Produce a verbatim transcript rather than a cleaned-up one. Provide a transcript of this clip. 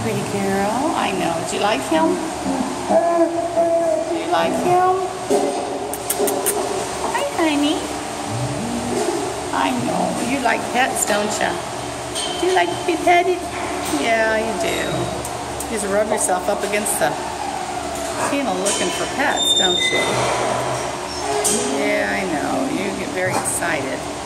pretty girl. I know. Do you like him? Do you like him? Hi, honey. I know. You like pets, don't you? Do you like to be petted? Yeah, you do. You just rub yourself up against the panel looking for pets, don't you? Yeah, I know. You get very excited.